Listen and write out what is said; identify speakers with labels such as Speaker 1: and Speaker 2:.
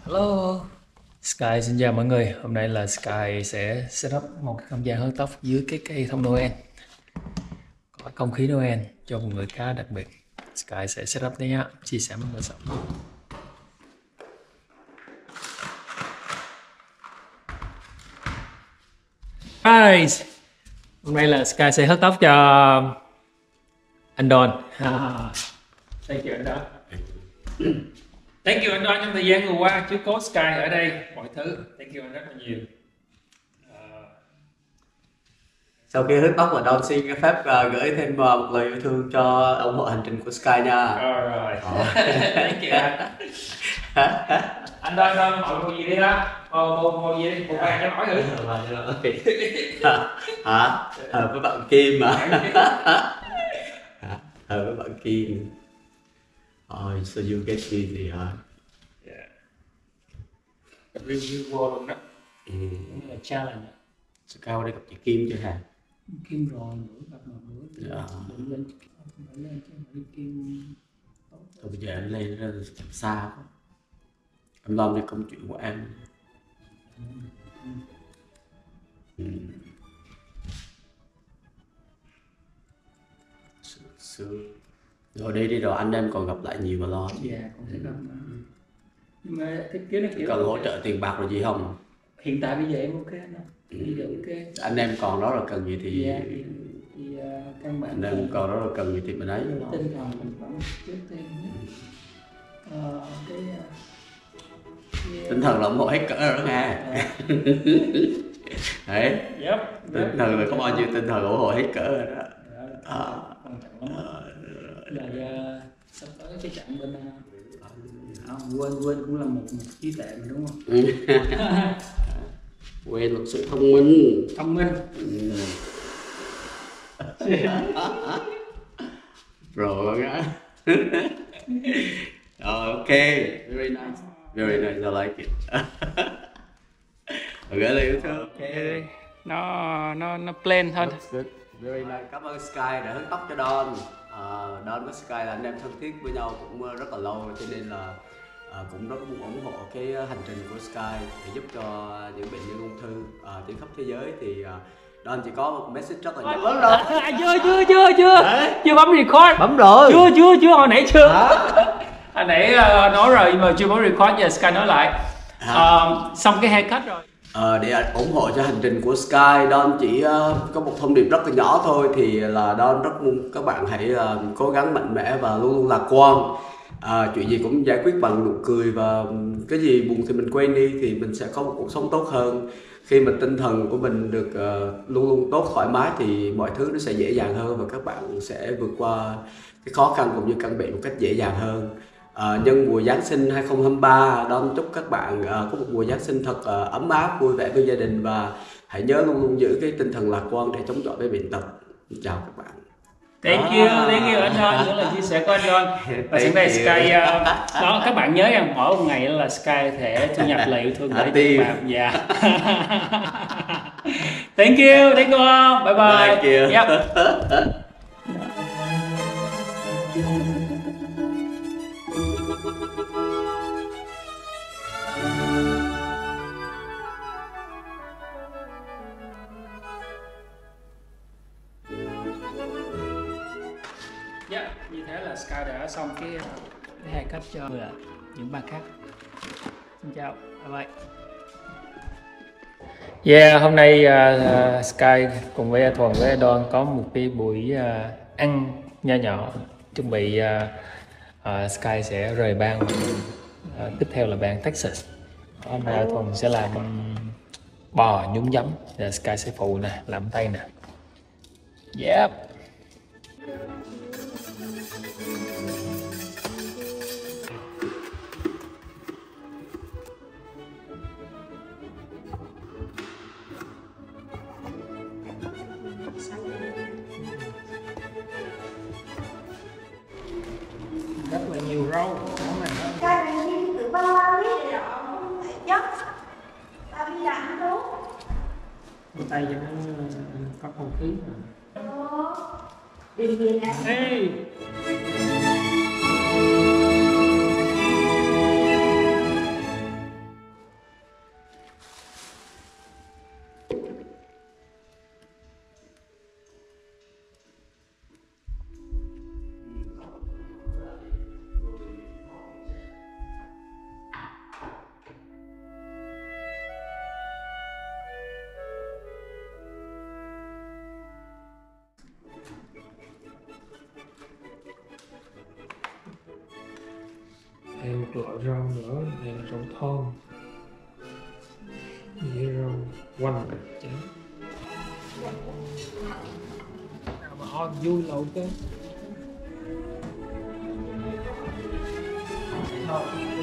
Speaker 1: Hello, Sky xin chào mọi người. Hôm nay là Sky sẽ set up một cái không gian hớt tóc dưới cái cây thông Noel. Có không khí Noel cho một người khá đặc biệt. Sky sẽ set up đấy nhá, chia sẻ với mọi người sau. Guys, hôm nay là Sky sẽ hớt tóc cho anh Don. Thank you anh Don. Thank you anh Don trong thời gian vừa qua chứ có Sky ở đây mọi thứ. Thank you anh rất là nhiều.
Speaker 2: Sau khi hớt tóc và Don xin cái phép gửi thêm một lời yêu thương cho ủng hộ hành trình của Sky nha.
Speaker 1: Rồi. Thank you anh Don hỏi một gì đi ha. Một gì đi, một bạn cho hỏi thử.
Speaker 2: Hả? Với bạn Kim mà. Với bạn Kim. So you get busy hả?
Speaker 1: Yeah. Review vô luôn đó. Cũng là challenge.
Speaker 2: Sky qua đây gặp chị Kim chưa hả?
Speaker 1: Kim rồi, bữa gặp một bữa.
Speaker 2: Dạ.
Speaker 1: Lên chứ mà Kim.
Speaker 2: Thôi bây giờ em lên ra xa quá. Em lo cái công chuyện của em. Rồi đi rồi anh em còn gặp lại nhiều mà lo.
Speaker 1: Dạ, cũng sẽ gặp. Nhưng mà cái kiểu này kiểu
Speaker 2: cần hỗ trợ tiền bạc rồi gì không?
Speaker 1: Hiện tại bây giờ em ok anh. Bây giờ ok.
Speaker 2: Anh em còn đó là cần gì thì
Speaker 1: dạ, thì căn bản
Speaker 2: anh em còn đó là cần gì thì mình ấy.
Speaker 1: Tinh thần mình vẫn trước tiên.
Speaker 2: Tinh thần là ủng hộ hết cỡ rồi đó nghe. Đấy. Tinh thần là có bao nhiêu tinh thần ủng hộ hết cỡ rồi đó.
Speaker 1: Quan trọng lắm. Là sắp tới cái trận bên quên cũng là một trí tuệ mà đúng không?
Speaker 2: Quên một sự thông minh.
Speaker 1: Thông minh.
Speaker 2: Rồi á. Ok, very nice. Very nice, I like it. Gửi lời yêu thương.
Speaker 1: Ok. Nó plain thôi.
Speaker 2: Very nice. Cảm ơn Sky đã hớt tóc cho Don. Don với Sky là anh em thân thiết với nhau cũng rất là lâu, cho nên là cũng rất muốn ủng hộ cái hành trình của Sky để giúp cho những bệnh nhân ung thư trên khắp thế giới. Thì Don chỉ có một message rất là nhỏ.
Speaker 1: Bấm rồi. Chưa bấm record.
Speaker 2: Bấm rồi.
Speaker 1: Chưa hồi nãy chưa. Hồi nãy nói rồi nhưng mà chưa bấm record, giờ Sky nói lại. Xong cái haircut rồi.
Speaker 2: Để ủng hộ cho hành trình của Sky, Don chỉ có một thông điệp rất là nhỏ thôi, thì là Don rất muốn các bạn hãy cố gắng mạnh mẽ và luôn luôn lạc quan. Chuyện gì cũng giải quyết bằng nụ cười, và cái gì buồn thì mình quên đi thì mình sẽ có một cuộc sống tốt hơn. Khi mà tinh thần của mình được luôn luôn tốt, thoải mái thì mọi thứ nó sẽ dễ dàng hơn, và các bạn sẽ vượt qua cái khó khăn cũng như căn bệnh một cách dễ dàng hơn. Nhân mùa Giáng sinh 2023, Don chúc các bạn có một mùa Giáng sinh thật ấm áp, vui vẻ với gia đình, và hãy nhớ luôn luôn giữ cái tinh thần lạc quan để chống chọi với bệnh tật. Chào các bạn.
Speaker 1: Thank you anh Don, những lời chia sẻ của anh Don. Và sáng nay Sky đó, các bạn nhớ rằng mỗi một ngày là Sky thể thu nhập lời yêu thương để các bạn. Dạ. Thank you all. Bye bye.
Speaker 2: Thank you.
Speaker 1: Yep. Như thế là Sky đã xong cái haircut cho những bạn khác. Xin chào, bye bye. Yeah, hôm nay Sky cùng với Thuần với Don có một cái buổi ăn nho nhỏ, chuẩn bị Sky sẽ rời bang tiếp theo là bang Texas. Hôm nay Thuần sẽ làm bò nhúng giấm, và Sky sẽ phụ nè, làm tay nè. Yep. Rất là nhiều rau món này đó.
Speaker 3: Cái này đi từ ba biết rồi chắc ta đi làm đúng
Speaker 1: Tay cho nó có không khí mà.
Speaker 3: đi về nè.
Speaker 1: Hey.
Speaker 4: Thêm một loại rau nữa, đây là rau thơm với rau quanh chén. Nào mà on vui lẩu cơ.